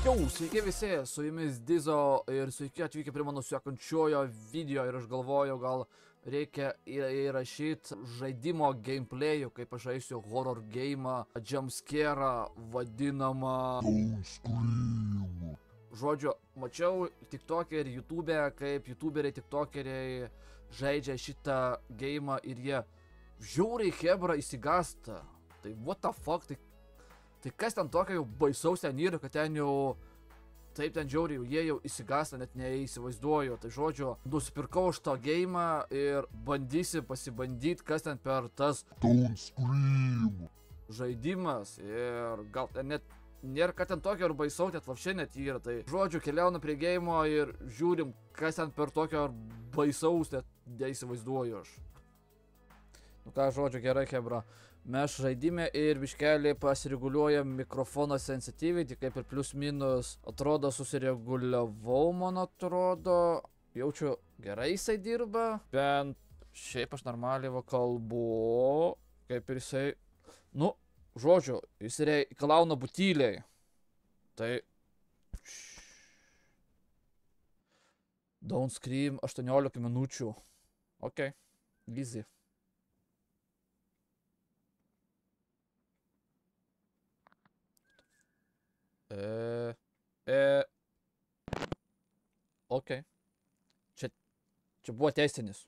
Jau, sveiki visi, su jumis Dizo ir sveiki atvykę prie mano sekančiojo video ir aš galvoju, gal reikia įrašyti žaidimo gameplay'ų, kaip aš žaisiu horror game'ą, jumpscare'ą vadinamą Don't Scream. Žodžiu, mačiau TikTok'e ir YouTube'e, kaip YouTuberiai, TikTokeriai žaidžia šitą game'ą ir jie žiauriai hebra įsigasta. Tai what the fuck, tai kas ten tokio jau baisaus ten yra, kad ten jau taip ten žiauriai, jie jau įsigasta, net neįsivaizduoju. Tai žodžiu, nusipirkau šitą game'ą ir bandysi pasibandyti, kas ten per tas Don't Scream žaidimas. Ir gal ten net nėra, kad ten tokio ir baisaus, net vapšė net yra. Tai žodžiu, keliaunu prie game'o ir žiūrim, kas ten per tokio baisaus, net neįsivaizduoju aš. Nu ką, žodžiu, gerai, hebra. Mes žaidime ir biškelį pasireguliuojam mikrofono sensitivity, kaip ir plius minus. Atrodo, susireguliavau, man atrodo. Jaučiu, gerai jisai dirba. Bent šiaip aš normaliai va kalbu. Kaip ir jisai... Nu, žodžiu, jis reikalauna butyliai. Tai... Don't Scream 18 minučių. Ok, easy. Ok. Čia buvo testinis.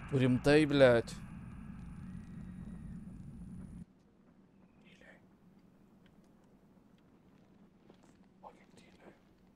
Rimtai, блядь. Tyliai. O, kiek tyliai.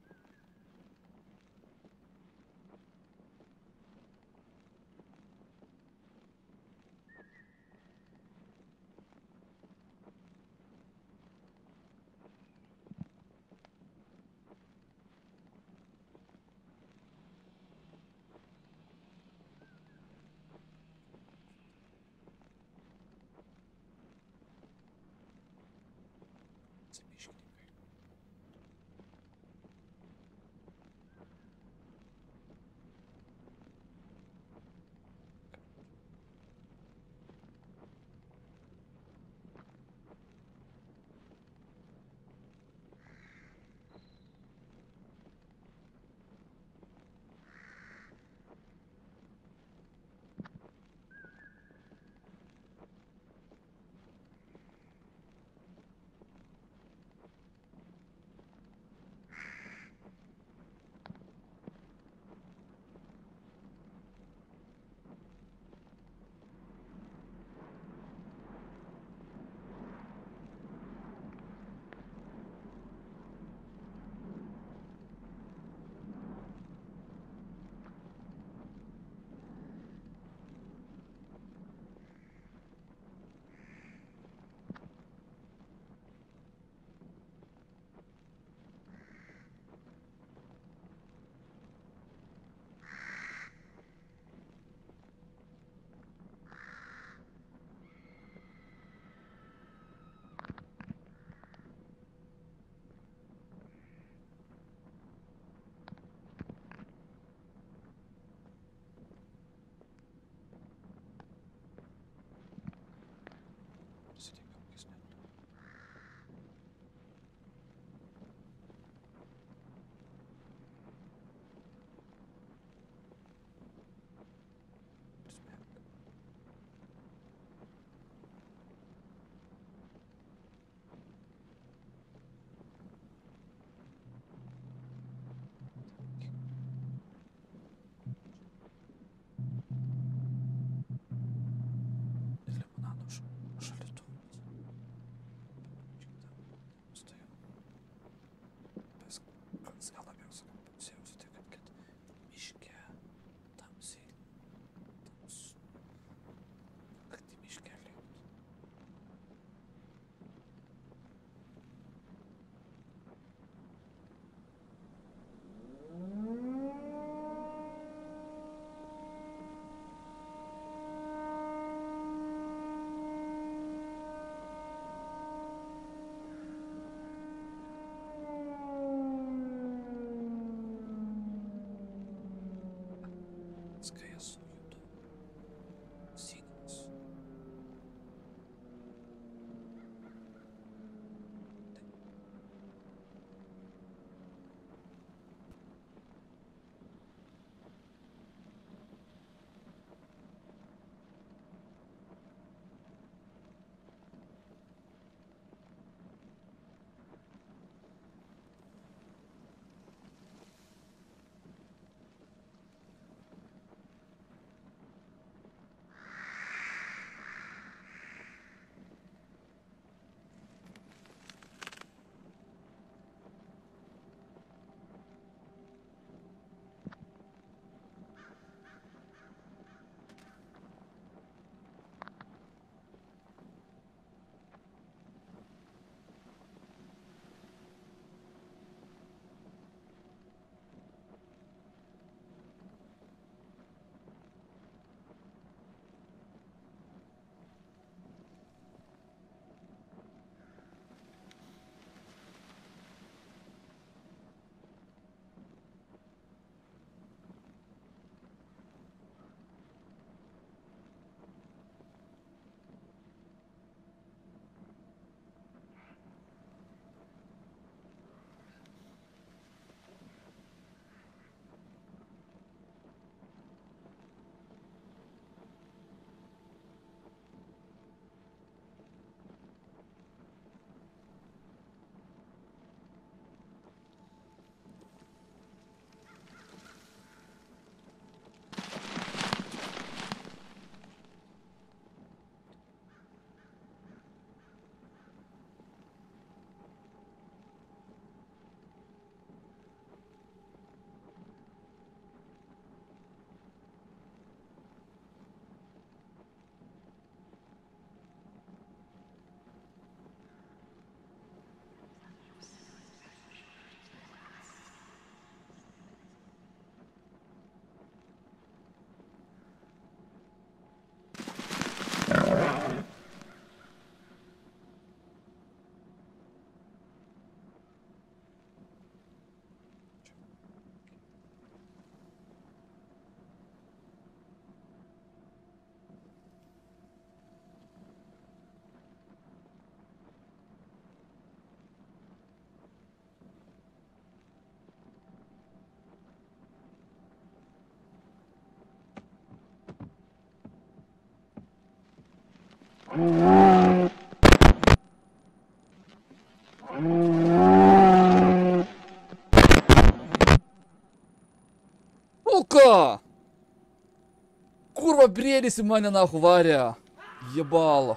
Miškininkai. Prasidėjo kokis net. Prismerk. Ir limonado šaldytuvas. Stojau. Gal labiausiai pusėjausi tai, kad miške tamsiai, kad į miškelį. Kai esu judu, signas. Сука! Kurva, briedis į mane nahu varė. Jebalo.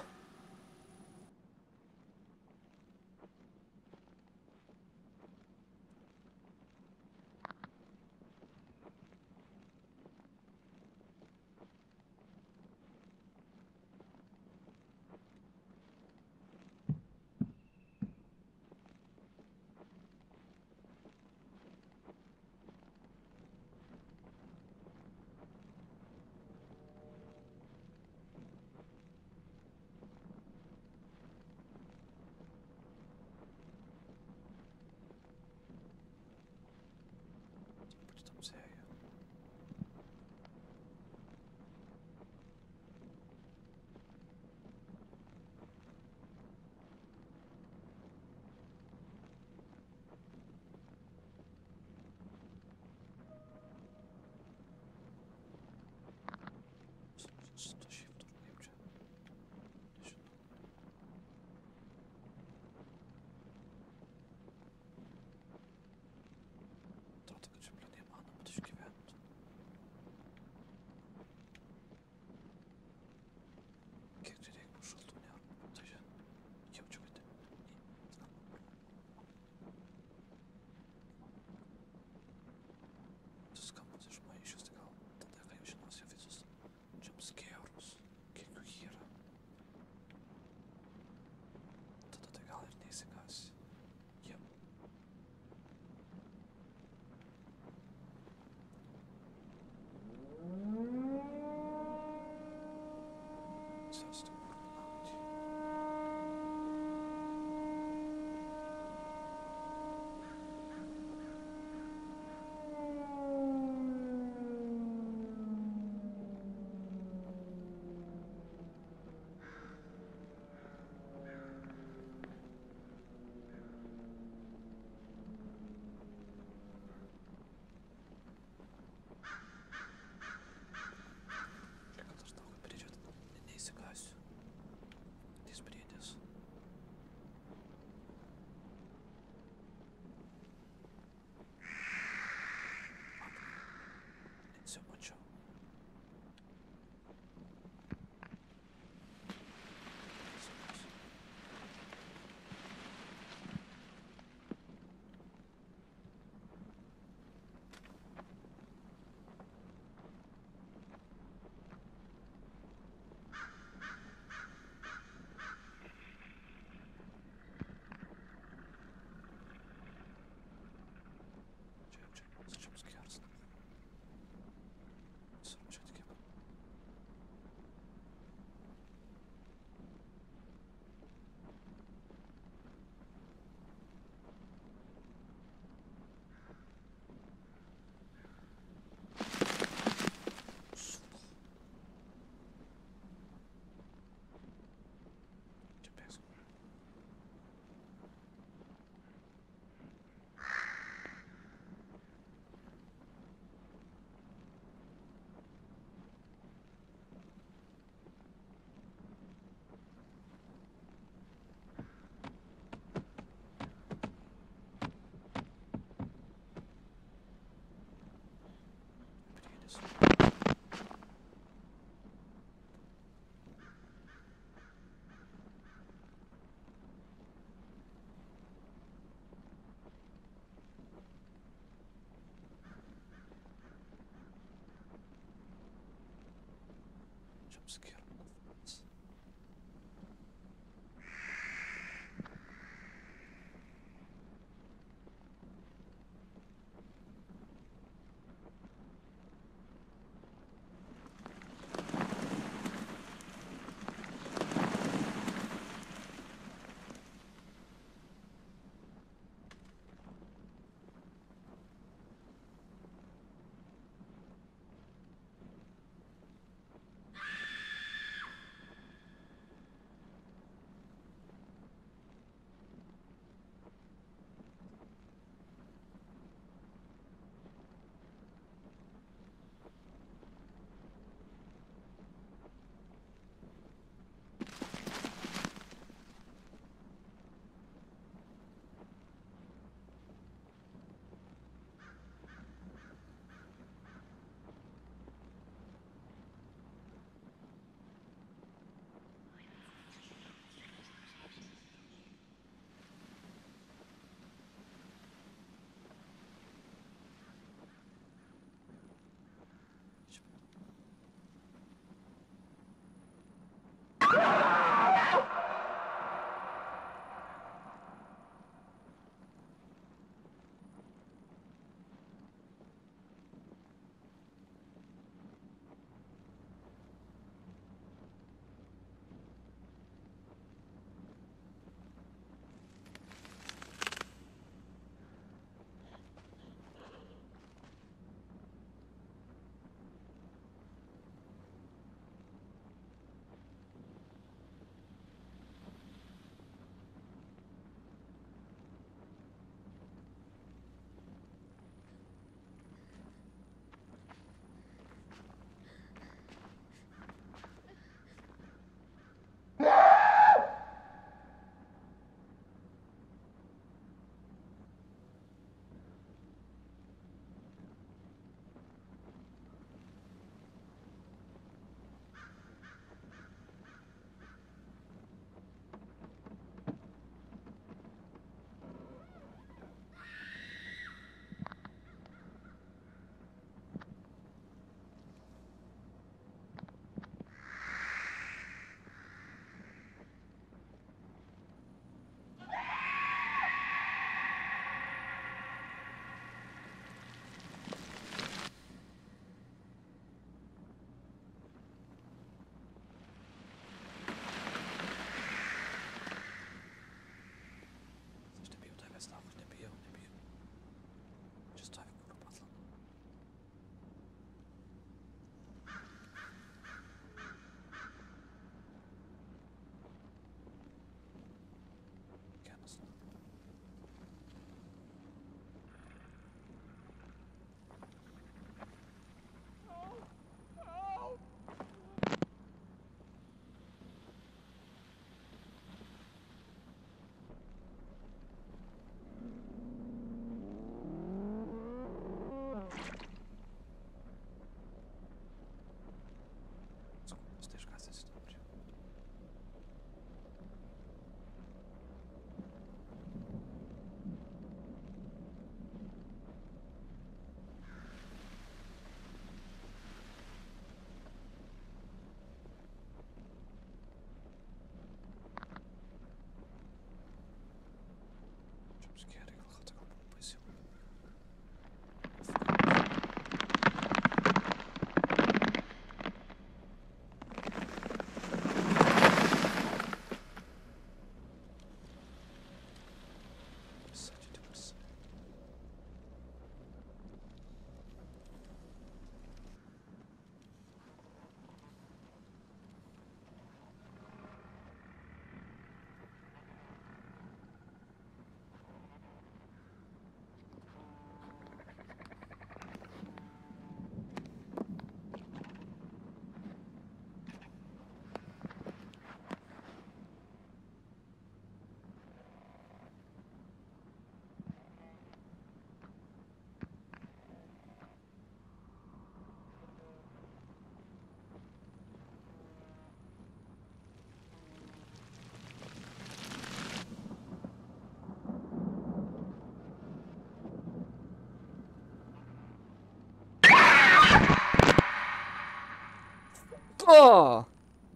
O!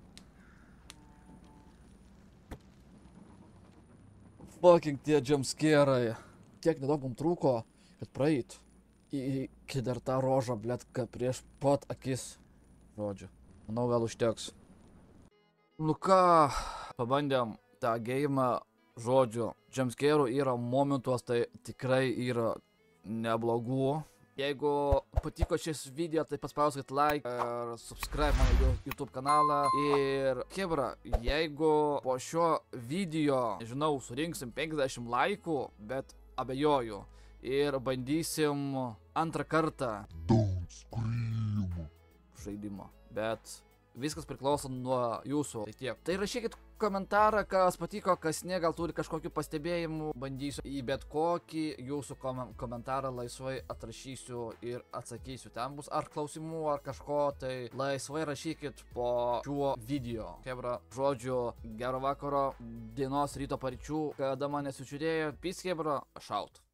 Fucking tie jumpscare'ai. Tiek nedaug mums trūko, kad praeit. Iki dar tą rožą, blėt, prieš pat akis. Žodžiu. Manau, gal užteks. Nu ką, pabandėm tą geimą, žodžiu. Jumpscare'ų yra momentuos, tai tikrai yra neblogų. Jeigu patiko šis video, tai paspauskit like ir subscribe mano YouTube kanalą. Ir chebra, jeigu po šio video, nežinau, surinksim 50 laikų, bet abejoju. Ir bandysim antrą kartą žaidimo. Bet viskas priklauso nuo jūsų. Tai tiek. Tai rašykit komentarą, kas patiko, kas ne, gal turi kažkokių pastebėjimų. Bandysiu į bet kokį jūsų komentarą laisvai atrašysiu ir atsakysiu. Ten bus ar klausimų, ar kažko, tai laisvai rašykit po šiuo video. Chebra, žodžiu, gero vakaro, dienos, ryto, paryčių, kada manęs žiūrėjo. Peace, chebra, aš out.